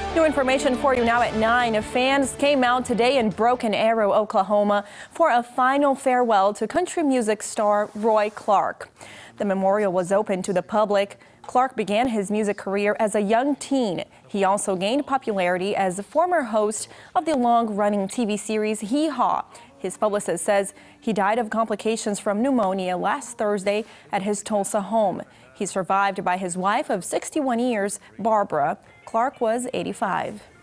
New information for you now at 9. Fans came out today in Broken Arrow, Oklahoma for a final farewell to country music star Roy Clark. The memorial was open to the public. Clark began his music career as a young teen. He also gained popularity as the former host of the long-running TV series Hee Haw. His publicist says he died of complications from pneumonia last Thursday at his Tulsa home. He's survived by his wife of 61 years, Barbara. Clark was 85.